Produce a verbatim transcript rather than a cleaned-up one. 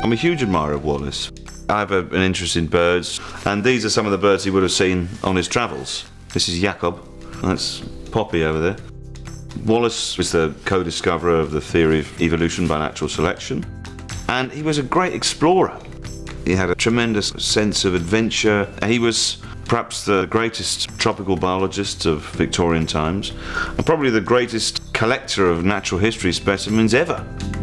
I'm a huge admirer of Wallace. I have a, an interest in birds, and these are some of the birds he would have seen on his travels. This is Jacob, that's Poppy over there. Wallace was the co-discoverer of the theory of evolution by natural selection, and he was a great explorer. He had a tremendous sense of adventure. He was perhaps the greatest tropical biologist of Victorian times, and probably the greatest collector of natural history specimens ever.